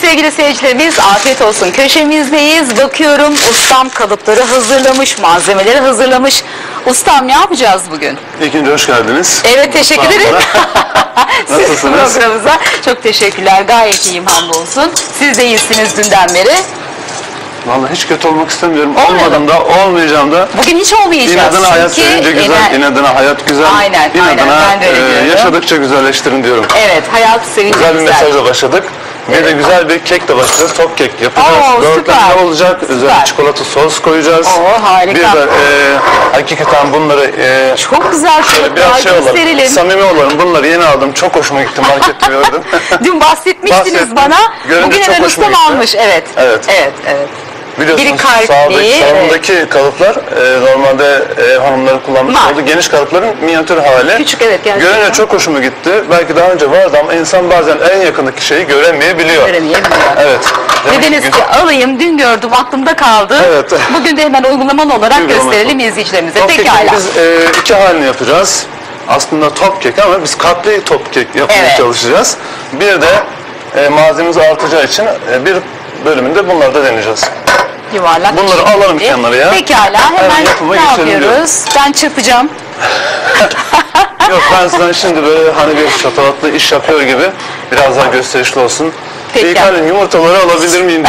sevgili seyircilerimiz, afiyet olsun köşemizdeyiz. Bakıyorum ustam kalıpları hazırlamış, malzemeleri hazırlamış. Ustam ne yapacağız bugün? İlk önce hoş geldiniz. Evet, teşekkür ederim. Nasılsınız? Programımıza çok teşekkürler. Gayet iyiyim, hamdolsun. Siz de iyisiniz dünden beri. Vallahi hiç kötü olmak istemiyorum. Olmayalım. Olmadım da, olmayacağım da. Bugün hiç olmayacağız. İnadına hayat Çünkü sevince güzel, inadına hayat güzel. Aynen, İnadına ben de öyle diyorum. yaşadıkça güzelleştirin diyorum. Evet, hayat sevince Güzel bir mesajla başladık. Bir de güzel bir kek de başlayacağız. Top kek yapacağız. Oo, Böğürtlenli süper. olacak. Üzerine çikolata sos koyacağız. Oo, harika. Bir de hakikaten bunları çok güzel biraz şey olalım, gösterelim. samimi olalım. Bunları yeni aldım. Çok hoşuma gitti, markette gördüm. Dün bahsetmiştiniz Bahsettim. bana. Görünce Bugün çok hemen hoşuma ustam gitti. almış. Evet. Evet. Evet, evet. Biliyorsunuz Biri kalpli, salondaki kalıplar normalde hanımların kullanmış Var. olduğu geniş kalıpların minyatür hali. Küçük, evet, gerçekten. Görünce çok hoşuma gitti. Belki daha önce vardı ama insan bazen en yakındaki şeyi göremeyebiliyor. Göremeyebiliyor. Evet. Demek Dediniz ki alayım, dün gördüm, aklımda kaldı. Evet. Bugün de hemen uygulamalı olarak Uygulamalı. gösterelim izleyicilerimize. Top kekin Pekala. biz iki halini yapacağız. Aslında top kek ama biz katlı top kek yapmaya Evet. çalışacağız. Bir de malzememiz artacağı için bir bölümünde bunları da deneyeceğiz. Yuvarlak. Bunları şekilde. alalım kenara ya. Pekala, hemen yapıma ne geçelim yapıyoruz? Ben çırpacağım. Yok, ben sizden şimdi böyle hani bir şatafatlı iş yapıyor gibi biraz daha gösterişli olsun. Peki. İlk halin yumurtaları alabilir miyim?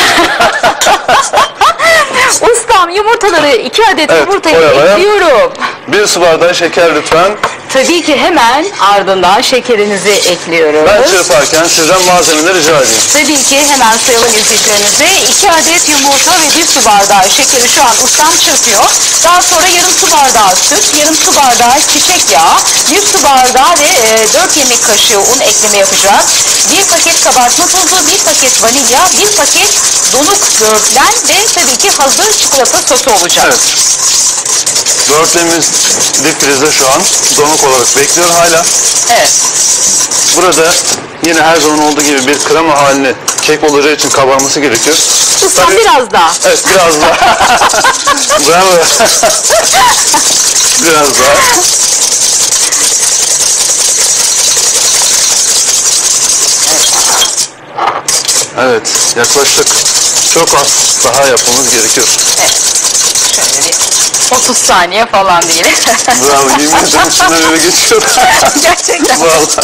Ustam, yumurtaları 2 adet Evet, yumurtayı oyalaya. ekliyorum. Bir su bardağı şeker lütfen. Tabii ki hemen ardından şekerinizi ekliyoruz. Ben çırparken sizden malzemeleri rica edeyim. Tabii ki hemen sayalım izleyicilerimize. 2 adet yumurta ve 1 su bardağı şekeri şu an ustam çırpıyor. Daha sonra yarım su bardağı süt, yarım su bardağı çiçek yağı, 1 su bardağı ve 4 yemek kaşığı un ekleme yapacak. 1 paket kabartma tozu, 1 paket vanilya, 1 paket donuk böğürtlen ve tabii ki hazır çikolata sosu olacak. Evet. Böğürtlenimiz dipfrizde şu an. Donuk olarak bekliyor hala. Evet. Burada yine her zaman olduğu gibi bir krema haline kek olacağı için kabarması gerekiyor. Ustam Tabii- biraz daha. Evet, biraz daha. Bravo. Biraz daha. Evet, yaklaşık çok az daha yapmamız gerekiyor. Şöyle bir 30 saniye falan diyelim. Bravo, yemin ederim içinden öyle geçiyor. Gerçekten. Vallahi.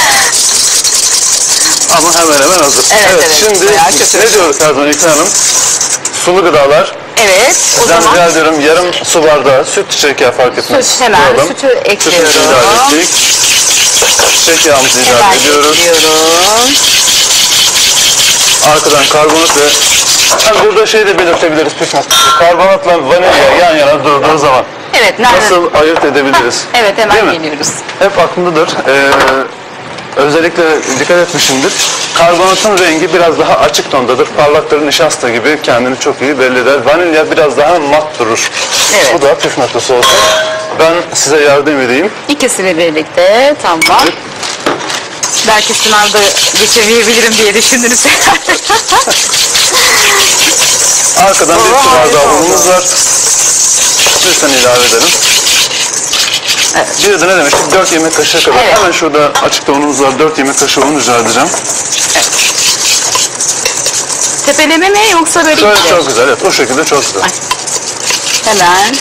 Ama hemen hemen hazır. Evet, evet. Şimdi Bayağı kötü. ne diyoruz her zaman İlkay Hanım? Sulu gıdalar. Evet, o Sizden zaman rica ediyorum yarım su bardağı süt, çiçek yağı fark etmez. süt, hemen Koyalım. sütü ekliyorum. Sütümüzü ilave ettik. Çiçek yağımızı ilave Hemen ediyoruz. ekliyorum. Arkadan karbonat ve burada şey de belirtebiliriz püf noktası. Karbonatla vanilya yan yana durduğu zaman Evet, nerede? nasıl ayırt edebiliriz? Evet, Değil hemen mi? geliyoruz. Hep aklımdadır. Özellikle dikkat etmişimdir. Karbonatın rengi biraz daha açık tondadır. Parlaktır, nişasta gibi kendini çok iyi belli eder. Vanilya biraz daha mat durur. Evet. Bu da püf noktası olsun. Ben size yardım edeyim. İkisini birlikte, tamam. Belki sınavda geçemeyebilirim diye düşündünüz. Arkadan bir su bardağı harika unumuz var. Lütfen ilave edelim. Evet. Bir de ne demiştik? 4 yemek kaşığı kadar. Evet. Hemen şurada açıkta unumuz var. 4 yemek kaşığı un rica edeceğim. Tepeleme mi yoksa böyle Şöyle ikili? çok güzel. Evet, o şekilde çok güzel. Ay. Hemen.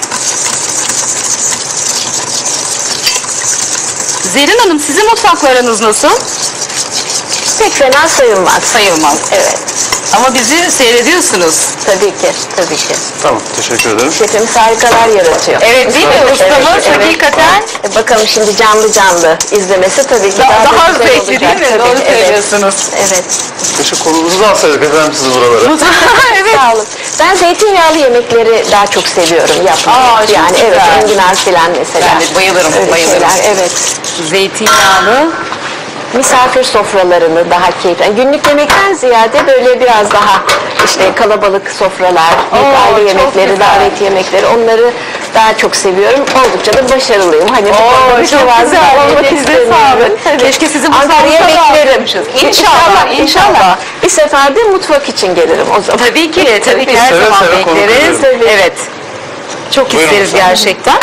Zerrin Hanım, sizin mutfaklarınız nasıl? Pek fena sayılmaz. Sayılmaz. Evet, Ama bizi seyrediyorsunuz. tabii ki, tabii ki. Tamam, teşekkür ederim. Şefimiz harikalar yaratıyor. Evet, değil mi? Ustamız hakikaten Bakalım şimdi canlı canlı izlemesi tabii ki daha güzel zevkli olacak. değil mi? Tabii, Doğru evet. söylüyorsunuz. Evet, Keşke kolumuzu da alsaydık efendim sizi buralara. Evet. sağ olun. Ben zeytinyağlı yemekleri daha çok seviyorum yapmayı. Aa, çok yani evet, güzel. enginar filan mesela. Ben de bayılırım, Öyle bayılırım. şeyler, evet. Zeytinyağlı. Misafir sofralarını daha keyifli. Yani günlük yemekten ziyade böyle biraz daha işte kalabalık sofralar, aile çok yemekleri, güzel. davet yemekleri, onları daha çok seviyorum. Oldukça da başarılıyım. Hani bu konuda Oo, çok mütevazı güzel. olmak Size istemiyorum. sağlık. Tabii. Keşke sizi Ankara'ya mutfağınıza beklerim. bağlamışız. İnşallah, inşallah. Bir sefer de mutfak için gelirim o zaman. Tabii ki, tabii ki her Seve zaman seve konuk bekleriz. ederim. Evet. Çok Buyurun isteriz efendim. gerçekten.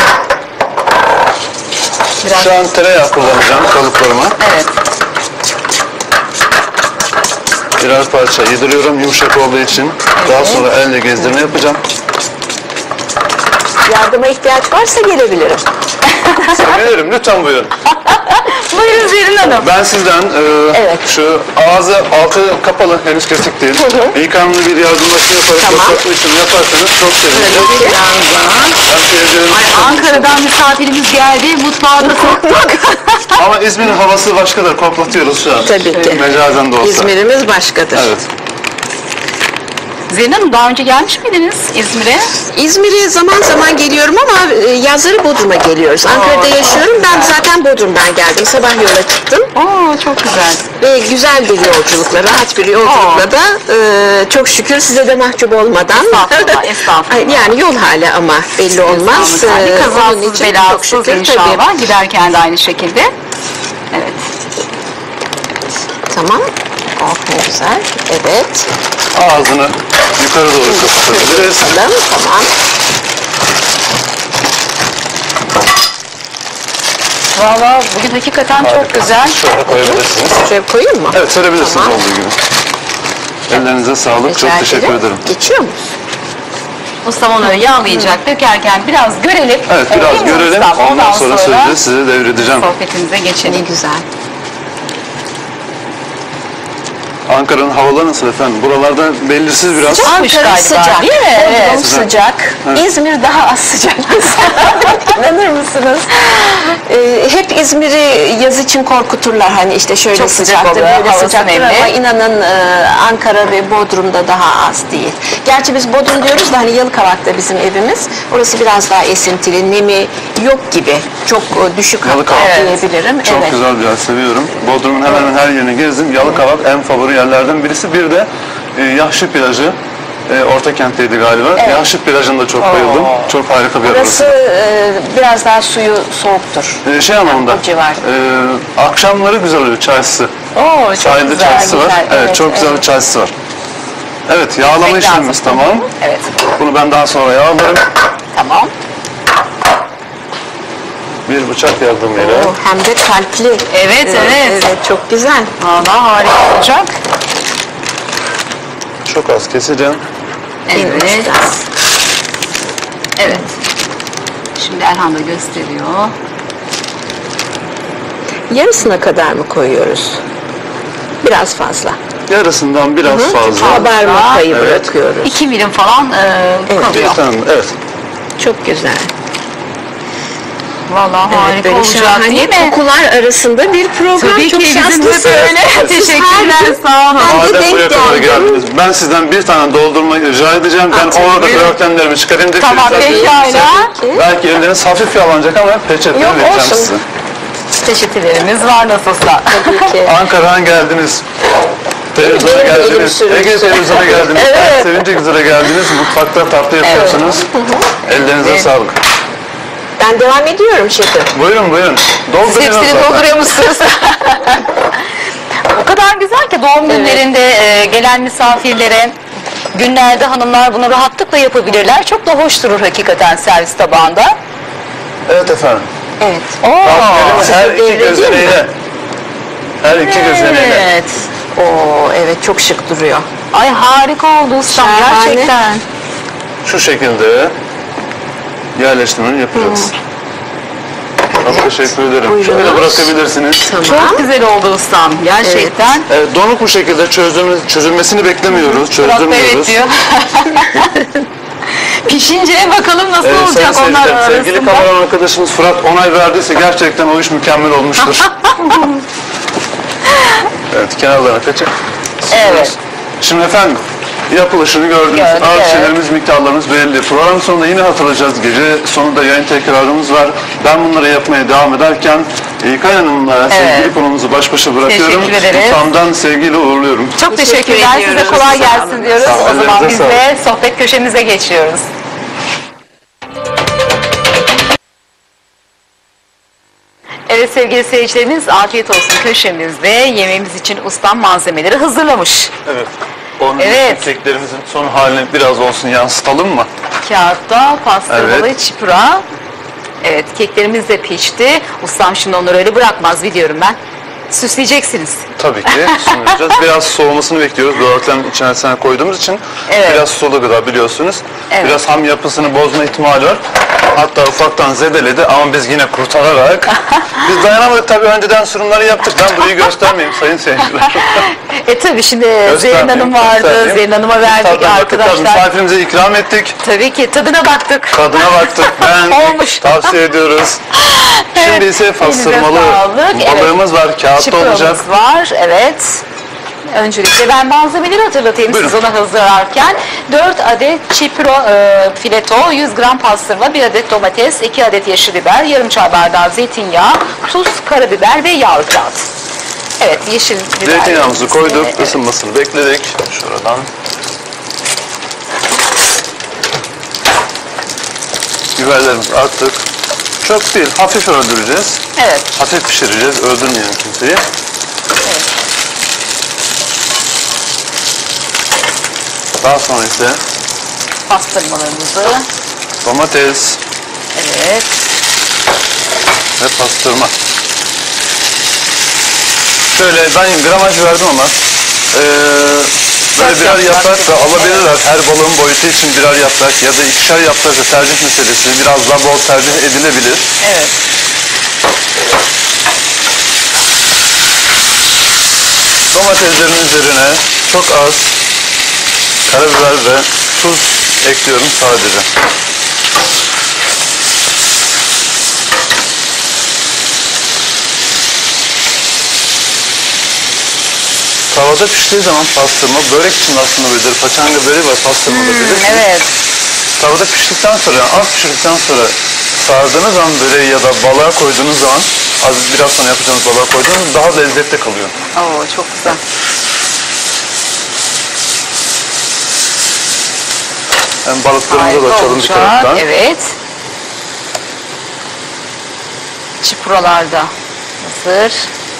Biraz, Şu an tereyağı kullanacağım kalıplarıma. evet. Birer parça yediriyorum yumuşak olduğu için. Daha sonra elle gezdirme yapacağım. Yardıma ihtiyaç varsa gelebilirim. Sevinirim, lütfen buyurun. Buyurun Zerrin Hanım. Ben sizden Evet. şu ağzı altı kapalı, henüz kesik değil. İlk anlı bir yardımlaşma yaparak Tamam. başlatma işlemi yaparsanız çok sevinirim. Ben seyircilerimi Ankara'dan misafirimiz geldi. Mutfağa da soktuk. Ama İzmir'in havası başkadır, koklatıyoruz şu an. Tabii ki. Mecazen de olsa. İzmir'imiz başkadır. Evet. Zerrin Hanım daha önce gelmiş miydiniz İzmir'e? İzmir'e zaman zaman geliyorum ama yazları Bodrum'a geliyoruz. Ankara'da yaşıyorum. Ben zaten Bodrum'dan geldim. Sabah yola çıktım. Oo çok güzel. Ve güzel bir yolculukla, rahat bir yolculukla da çok şükür size de mahcup olmadan. Estağfurullah, estağfurullah. Ay, yani yol hali ama belli olmaz. Hani Onun kazasız için çok belasız şükür inşallah. tabii. Giderken de aynı şekilde. Evet. Tamam. Oh ne güzel. Evet. Ağzını yukarı doğru kapatabiliriz. Tamam. Tamam. Valla bugün hakikaten çok güzel. Şöyle koyabilirsiniz. Şöyle koyayım mı? Evet, serebilirsiniz Tamam. olduğu gibi. Ellerinize sağlık. Çok Rica teşekkür ederim. Geçiyor mu? Ustam onu yağlayacak, dökerken biraz görelim. Evet, biraz Değil mi görelim. ustam? Ondan sonra sözü size devredeceğim. sohbetimize Ne geçelim. güzel. Ankara'nın havaları nasıl efendim? Buralarda belirsiz biraz. Sıcakmış Ankara galiba, sıcak. değil mi? Bodrum Evet. sıcak. İzmir daha az sıcak. İnanır mısınız? Hep İzmir'i yaz için korkuturlar. Hani işte şöyle Çok sıcak sıcaktır, oluyor, böyle havası sıcaktır nemli. ama inanın Ankara ve Bodrum'da daha az değil. Gerçi biz Bodrum diyoruz da hani Yalıkavak'ta bizim evimiz. Orası biraz daha esintili, nemi yok gibi. Çok düşük hatta Yalıkavak. diyebilirim. Çok evet. güzel bir yer, seviyorum. Bodrum'un hemen hemen her yerini gezdim. Yalıkavak en favori yerlerden birisi. Bir de Yahşi plajı. Ortakent'teydi galiba. Yahşi plajına da çok bayıldım. Çok harika bir yer Burası orası. biraz daha suyu soğuktur. Şey anlamında, O civar. akşamları güzel oluyor çaysı. Oo, çok Sahilde güzel. çaysı var. güzel. Evet, Evet, çok güzel evet. bir çaysı var. Evet, yağlama Pek işlemimiz lazım. tamam. Evet. Bunu ben daha sonra yağlarım. Tamam. Bir bıçak yardımıyla. Oo, hem de kalpli. Evet, evet. Evet, çok güzel. Valla harika olacak. Çok az keseceğim. Evet. Biraz. Evet. Şimdi Erhan da gösteriyor. Yarısına kadar mı koyuyoruz? Biraz fazla. Yarısından biraz fazla. Kabarma payı Evet. bırakıyoruz. 2 milim falan kalıyor. Tamam, evet. Çok güzel. Valla Evet, harika böyle olacak şahane değil mi? kokular arasında bir program. Tabii çok ki bizim de şanslısınız. böyle. Siz Teşekkürler, her gün sağ olun. Ben de Madem buraya denk kadar geldim. geldiniz, ben sizden bir tane doldurmayı rica edeceğim. Ben tabii. orada böğürtlenlerimi çıkarayım da Tamam, filtre pekala. yapayım. Belki elleriniz hafif yalanacak ama peçete Yok, vereceğim olsun. size. Çeşitlerimiz var nasılsa. Tabii ki. Ankara'dan geldiniz. Televizyona Benim elim geldiniz. sürünsün. Ege televizyona geldiniz. Evet. Sevince güzel'e geldiniz. Mutfakta tatlı yapıyorsunuz. Ellerinize Evet. sağlık. Ben devam ediyorum şefim. Buyurun buyurun. Doldurun Hepsini zaten. dolduruyor musunuz? O kadar güzel ki doğum günlerinde gelen misafirlere günlerde hanımlar bunu rahatlıkla yapabilirler. Çok da hoş durur hakikaten servis tabağında. Evet efendim. Evet. Tatlılarımı her iki devredeyim mi? gözeneğiyle. Her iki gözeneğiyle. Evet. Oo, evet çok şık duruyor. Ay harika oldu ustam Şahane. gerçekten. Şu şekilde yerleştirmeni yapacağız. Çok teşekkür ederim. Buyurun. Şöyle bırakabilirsiniz. Tamam. Çok güzel oldu ustam gerçekten. Donuk bu şekilde çözülmesini beklemiyoruz, Burak da çözdürmüyoruz. evet diyor. Pişince bakalım nasıl Sayın olacak onlar seyirciler, sevgili arasında. kameraman arkadaşımız Fırat onay verdiyse gerçekten o iş mükemmel olmuştur. Evet, kenarlarına kaçık. Evet. Şimdi efendim, yapılışını gördünüz. Gördük, Ölçülerimiz, miktarlarımız belli. Program sonunda yine hatırlayacağız. Gece sonunda yayın tekrarımız var. Ben bunları yapmaya devam ederken İlkay Hanım'la sevgili konumuzu baş başa bırakıyorum. Teşekkür ederiz. Mutfağımdan sevgiyle uğurluyorum. Çok Teşekkür teşekkürler. Size ediyoruz. kolay Sağ gelsin olun. diyoruz. Sağ olun. O zaman Ellerinize biz sağlık. de sohbet köşemize geçiyoruz. Evet sevgili seyircilerimiz, afiyet olsun köşemizde yemeğimiz için ustam malzemeleri hazırlamış. Evet. Onun Evet. için keklerimizin son halini biraz olsun yansıtalım mı? Kağıtta pastırmalı Evet. çipura. Evet, keklerimiz de pişti. Ustam şimdi onları öyle bırakmaz biliyorum ben. Süsleyeceksiniz. tabii ki sunacağız. Biraz soğumasını bekliyoruz. Dolapların içerisine koyduğumuz için Evet. biraz sulu gıda biliyorsunuz. Evet. Biraz ham yapısını bozma ihtimali var. Hatta ufaktan zedeledi ama biz yine kurtararak biz dayanamadık tabii, önceden sunumları yaptık. Ben burayı göstermeyeyim sayın seyirciler. Tabii şimdi Zerrin Hanım vardı. göstermeyeyim. Zerrin Hanım'a verdik Tadına baktık, arkadaşlar. misafirimize ikram ettik. Tabii ki tadına baktık. Tadına baktık. Olmuş. Tavsiye ediyoruz. Şimdi ise pastırmalı sağlık. balığımız var. Kağıtta Çipurumuz olacak. var. Evet. Öncelikle ben malzemeleri hatırlatayım Buyurun. siz ona hazırlarken. 4 adet çipro fileto, 100 gram pastırma, 1 adet domates, 2 adet yeşil biber, yarım çay bardağı zeytinyağı, tuz, karabiber ve yağ kağıt. Evet, yeşil biber. Zeytinyağımızı koyduk, Evet. ısınmasını bekledik. Şuradan. Biberlerimizi attık. Çok değil, hafif öldüreceğiz. Evet. Hafif pişireceğiz, öldürmeyelim kimseyi. Daha sonra ise Pastırmalarımızı. domates Evet. ve pastırma. Şöyle ben gramaj verdim ama böyle Kaç birer yaprak yaprak da gibi? alabilirler. Her balığın boyutu için birer yaprak ya da ikişer yaprak da tercih meselesi. Biraz daha bol tercih edilebilir. Evet. Domateslerin üzerine çok az karabiber ve tuz ekliyorum sadece. Tavada piştiği zaman pastırma, börek için aslında böyledir. Paçanga böreği var, pastırma da bilirsiniz. Evet. Tavada piştikten sonra, yani az pişirdikten sonra sardığınız zaman böreği ya da balığa koyduğunuz zaman, az biraz sonra yapacağınız balığa koyduğunuz daha lezzetli kalıyor. Oo, çok güzel. Hem balıklarımızı da Harika açalım bir olacak. taraftan. Evet. Çipuralarda hazır.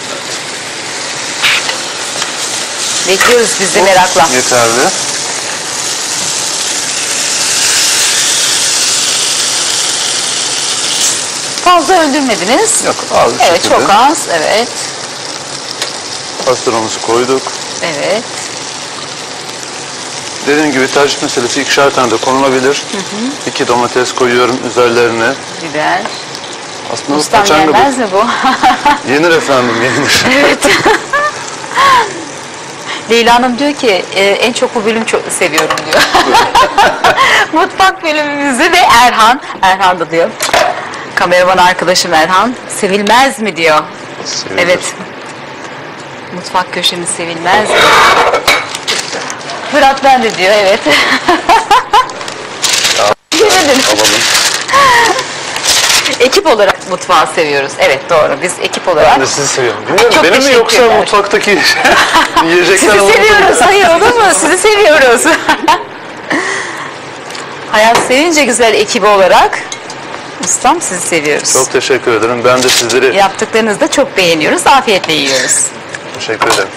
Bekliyoruz biz de merakla. Yeterli. Fazla öldürmediniz. Yok, az bir Evet, şekilde. çok az. Evet. Pastırmamızı koyduk. Evet. Dediğim gibi tercih meselesi, ikişer tane de konulabilir. 2 domates koyuyorum üzerlerine. Biber. Aslında bu Ustam paçanga bu. yenmez mi bu? Yenir efendim, yenir. Evet. Leyla Hanım diyor ki en çok bu bölümü çok seviyorum diyor. Mutfak bölümümüzü ve Erhan da diyor. Kameraman arkadaşım Erhan sevilmez mi diyor. Sevilir. Evet. Mutfak köşemiz sevilmez mi? Fırat ben de diyor, evet. Yemedim. Alalım. Ekip olarak mutfağı seviyoruz. Evet, doğru. Biz ekip olarak. Ben de sizi seviyorum. Bilmiyorum, Çok benim mi yoksa teşekkürler. mutfaktaki yiyecekler Sizi olmadı mı? seviyoruz. Hayır, olur mu? Sizi seviyoruz. Hayat Sevince Güzel ekibi olarak ustam sizi seviyoruz. Çok teşekkür ederim. Ben de sizleri Yaptıklarınızı da çok beğeniyoruz. Afiyetle yiyoruz. teşekkür ederim.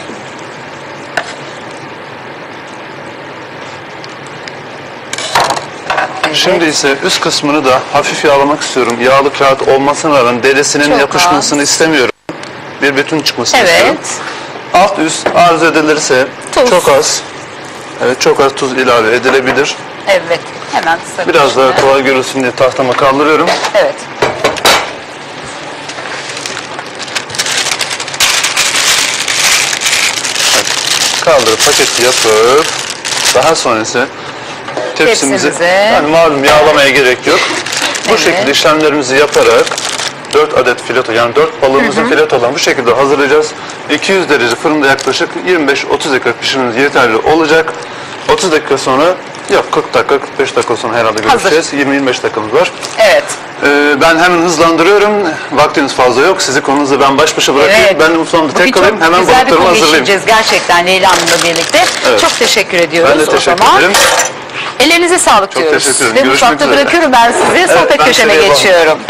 Şimdi ise üst kısmını da hafif yağlamak istiyorum. Yağlı kağıt olmasına rağmen derisinin Çok yapışmasını istemiyorum. Bir bütün çıkmasını istiyorum. Evet. Alt üst arzu edilirse Tuz. çok az, evet çok az tuz ilave edilebilir. Evet. Hemen sarı. Biraz daha kolay görülsün diye tahtama kaldırıyorum. Evet. Kaldırıp paketi yapıp daha sonra ise tepsimizi, Tepsimize. yani malum yağlamaya gerek yok. Bu Evet. şekilde işlemlerimizi yaparak 4 adet fileto, yani 4 balığımızın filetolarını bu şekilde hazırlayacağız. 200 derece fırında yaklaşık 25-30 dakika pişirmeniz yeterli olacak. 30 dakika sonra, yok 40 dakika 45 dakika sonra herhalde görüşeceğiz. 20-25 dakikamız var. Evet. Ben hemen hızlandırıyorum. Vaktiniz fazla yok. Sizi konunuzla ben baş başa bırakayım. Evet. Ben de mutfağımda Bugün tek kalayım. çok Hemen güzel bir balıklarımı konu hazırlayayım. işleyeceğiz gerçekten Leyla Hanım'la birlikte. Evet. Çok teşekkür ediyoruz Ben de o teşekkür zaman. ederim. Ellerinize sağlık Çok diyoruz. teşekkür ederim. Ve Görüşmek mutfakta üzere. bırakıyorum ben sizi. Sohbet ben köşeme şuraya bağlı. geçiyorum.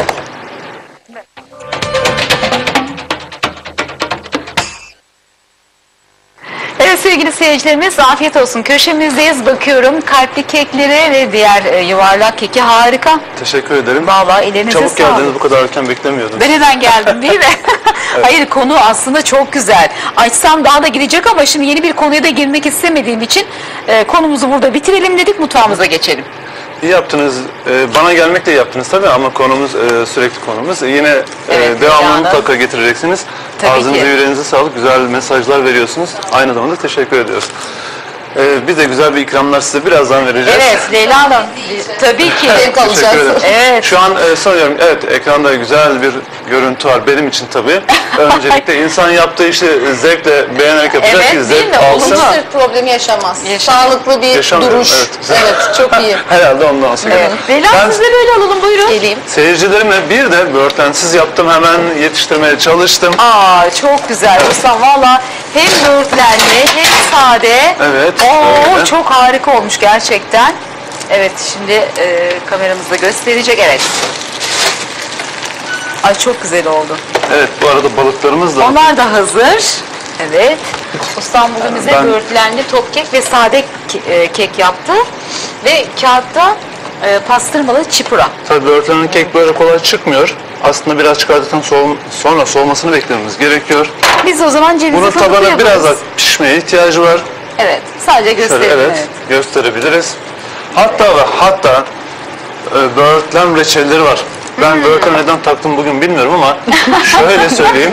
Evet sevgili seyircilerimiz, afiyet olsun. Köşemizdeyiz. Bakıyorum kalpli kekleri ve diğer yuvarlak keki harika. Teşekkür ederim. Vallahi ellerinize Çabuk sağlık. geldiniz, bu kadar erken beklemiyordum. Ben hemen geldim değil mi? Hayır, konu aslında çok güzel. Açsam daha da gidecek ama şimdi yeni bir konuya da girmek istemediğim için konumuzu burada bitirelim dedik, mutfağımıza geçelim. İyi yaptınız. Bana gelmekle yaptınız tabii ama konumuz sürekli konumuz. Yine Evet, devamını Leyla'nın. mutlaka getireceksiniz. Tabii Ağzınıza ki. yüreğinize sağlık. Güzel mesajlar veriyorsunuz. Aynı zamanda teşekkür ediyoruz. Biz de güzel bir ikramlar size birazdan vereceğiz. Evet Leyla Hanım, tabii ki. Teşekkür ederim. Evet. Şu an sanıyorum evet ekranda güzel bir görüntü var benim için tabii. Öncelikle insan yaptığı işi zevkle beğenerek yapacak Evet, ki değil zevk mi? alsın. Olumlu. Hiçbir problemi yaşamaz. Yaşamıyor. Sağlıklı bir Yaşamıyorum, duruş. evet, güzel. Evet, çok iyi. Herhalde ondan sonra. Evet. Leyla Ben siz de böyle alalım, buyurun. Geleyim. seyircilerime bir de böğürtlensiz yaptım. Hemen yetiştirmeye çalıştım. Aa, çok güzel Ustam, valla hem böğürtlenli hem sade. Evet, Oo, öyle. çok harika olmuş gerçekten. Evet, şimdi kameramızda gösterecek, evet. Ay, çok güzel oldu. Evet, bu arada balıklarımız da Onlar da hazır. Evet. Ustam bugün bize Ben- böğürtlenli top kek ve sade kek yaptı. Ve kağıtta pastırmalı çipura. tabii böğürtlenin kek böyle kolay çıkmıyor. Aslında biraz çıkardıktan sonra soğumasını beklememiz gerekiyor. Biz o zaman cevizi Bunun fındıklı tabanı yaparız. biraz daha pişmeye ihtiyacı var. Evet. Sadece Şöyle gösterelim. evet, gösterebiliriz. Hatta böğürtlen reçelleri var. Ben böğürtlen neden taktım bugün bilmiyorum ama şöyle söyleyeyim.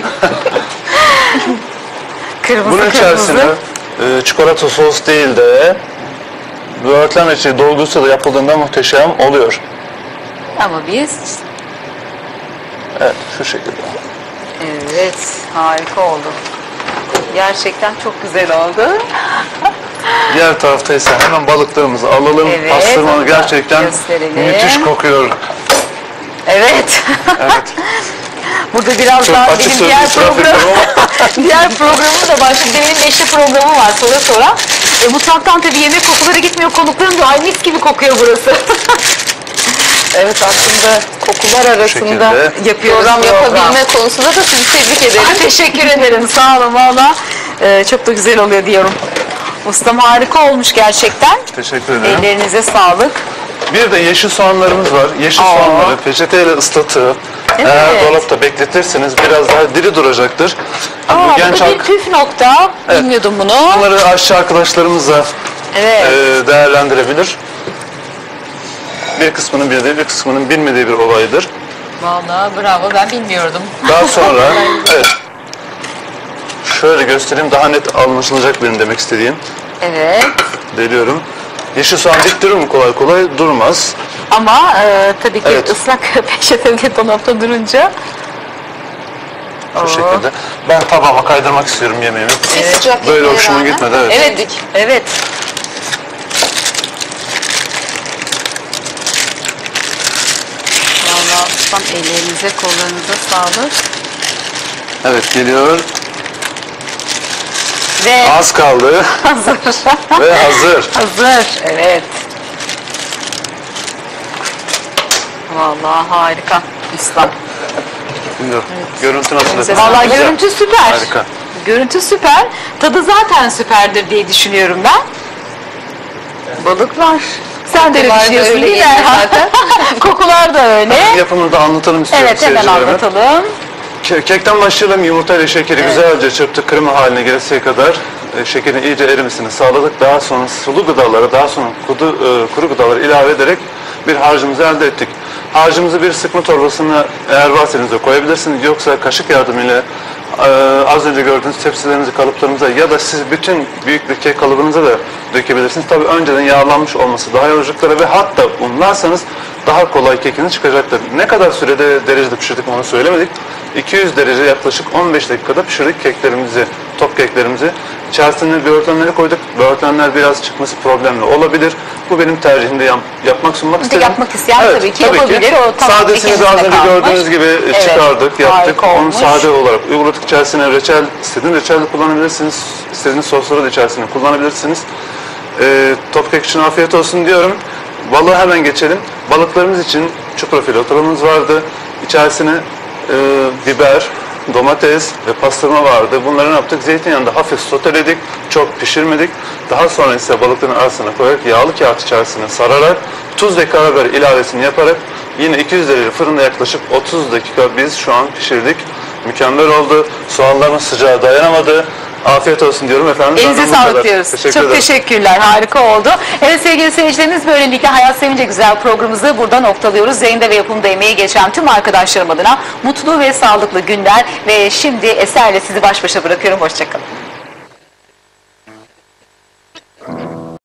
Kırmızı Bunun içerisine çikolata sos değil de böğürtlen reçeli dolguysa da yapıldığında muhteşem oluyor. Ama biz Evet, şu şekilde. evet, harika oldu. Gerçekten çok güzel oldu. Diğer tarafta ise hemen balıklarımızı alalım. Evet, Pastırmalı onu da gerçekten gösterelim. müthiş kokuyor. Evet. Evet. Burada birazdan açık benim sözlü diğer itiraf programım, ediyorum diğer programım da başladı. Benim 5'te programım var sonra. Mutfaktan tabii yemek kokuları gitmiyor. Konuklarım da ay mis gibi kokuyor burası. Evet, aslında kokular arasında şekilde. yapıyoruz Program yapabilme konusunda da sizi tebrik ederim. Ay, teşekkür ederim. Sağ olun valla. Çok da güzel oluyor diyorum. Ustam harika olmuş gerçekten. Teşekkür ederim. Ellerinize sağlık. Bir de yeşil soğanlarımız var. Yeşil soğanları peçeteyle ıslatıp eğer Evet. dolapta bekletirseniz biraz daha diri duracaktır. Aa, Bu bu genç da bir püf nokta. Bilmiyordum bunu. bunları aşçı arkadaşlarımız da Evet. değerlendirebilir. Bir kısmının bildiği, bir kısmının bilmediği bir olaydır. Vallahi bravo, ben bilmiyordum. Daha sonra evet. Şöyle göstereyim daha net anlaşılacak benim demek istediğim. Evet. Deliyorum. Yeşil soğan dik durur mu kolay kolay? Durmaz. Ama tabii ki Evet. ıslak peçetede dolapta durunca. Şu şekilde. Ben tabağıma kaydırmak istiyorum yemeğimi. Bir sıcak Böyle yemeğe hoşuma rağmen. gitmedi, evet. Evet. Evet. Vallahi ustam, ellerinize kollarınıza sağlık. Evet geliyor. Ve Az kaldı hazır. ve hazır. Hazır. Evet. Vallahi harika ustam. Bilmiyorum. Görüntü nasıl? efendim? Vallahi Güzel. görüntü süper. Harika. Görüntü süper. Tadı zaten süperdir diye düşünüyorum ben. Balıklar. Sen de öyle Kokular da düşünüyorsun öyle değil mi geliyor Erhan? zaten. Kokular da öyle. Yapımını da anlatalım istiyorum Evet, hemen seyircilerime. anlatalım. Kekten başlayalım. Yumurta ile şekeri güzelce çırptık. Krema haline gelesiye kadar şekerin iyice erimesini sağladık. Daha sonra sulu gıdaları, daha sonra kuru gıdaları ilave ederek bir harcımızı elde ettik. Harcımızı bir sıkma torbasına eğer varsa elinize koyabilirsiniz. Yoksa kaşık yardımıyla az önce gördüğünüz tepsilerinizi, kalıplarınıza ya da siz bütün büyük bir kek kalıbınıza da dökebilirsiniz. Tabii önceden yağlanmış olması daha iyi olacaktır ve hatta unlarsanız daha kolay kekiniz çıkacaktır. Ne kadar sürede derecede pişirdik onu söylemedik. 200 derece yaklaşık 15 dakikada pişirdik keklerimizi, top keklerimizi. İçerisine böğürtlenleri koyduk. Böğürtlenler biraz çıkması problemli olabilir. Bu benim tercihimde yapmak sunmak istedim. yapmak isteyen tabii ki yapabilir. O tamam, Sadesini de ikinizde az önce kalmış. gördüğünüz gibi Evet, çıkardık, yaptık. harika Onu olmuş. sade olarak uyguladık. İçerisine reçel, istediğiniz reçel de kullanabilirsiniz. İstediğiniz sosları da içerisine kullanabilirsiniz. Top kek için afiyet olsun diyorum. Balığa hemen geçelim. Balıklarımız için çupra filotolarımız vardı. İçerisine biber, domates ve pastırma vardı. Bunları ne yaptık? Zeytinyağında hafif soteledik. Çok pişirmedik. Daha sonra ise balıkların arasına koyarak yağlı kağıt içerisine sararak tuz ve karabiber ilavesini yaparak yine 200 derece fırında yaklaşık 30 dakika biz şu an pişirdik. mükemmel oldu. Soğanların sıcağı dayanamadı. Afiyet olsun diyorum efendim. Elinize Benden bu sağlık kadar. diyoruz. Teşekkür Çok ederim. teşekkürler. Harika oldu. Evet sevgili seyircilerimiz, böylelikle Hayat Sevince Güzel programımızı burada noktalıyoruz. Yayında ve yapımda emeği geçen tüm arkadaşlarım adına mutlu ve sağlıklı günler ve şimdi eserle sizi baş başa bırakıyorum. Hoşçakalın.